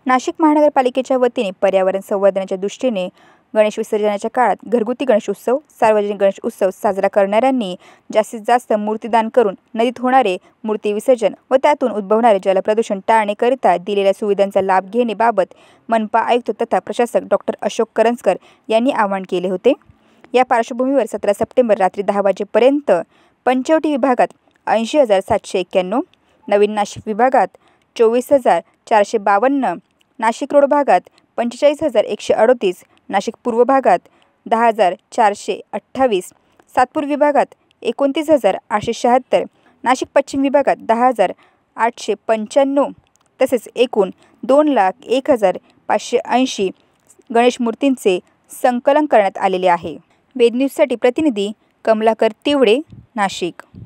नाशिक महानगरपालिकेच्या वतीने पर्यावरण संवर्धनाच्या दृष्टीने गणेश विसर्जनाच्या काळात घरगुती गणेशोत्सव, सार्वजनिक गणेश उत्सव साजरा करणाऱ्यांनी जास्तीत जास्त मूर्तीदान करून नदीत होणारे मूर्ती विसर्जन व त्यातून उद्भवणारे जलप्रदूषण टाळण्याकरिता दिलेल्या सुविधांचा लाभ घेण्याबाबत मनपा आयुक्त तथा प्रशासक डॉ. अशोक करंजकर यांनी आवाहन केले होते। या पार्श्वभूमीवर 17 सप्टेंबर रात्री 10 वाजेपर्यंत पंचवटी विभागात 80,791, नवीन नाशिक विभागात 24,452, नाशिक रोड भागात 45,138, नाशिक पूर्व भागात 10,428, सातपूर विभागात 29,876, नाशिक पश्चिम विभागात 10,895 तसेच एकूण 2,01,580 गणेश मूर्तींचे संकलन करण्यात आलेले आहे। वेद न्यूजसाठी प्रतिनिधी कमलाकर तिवडे, नाशिक।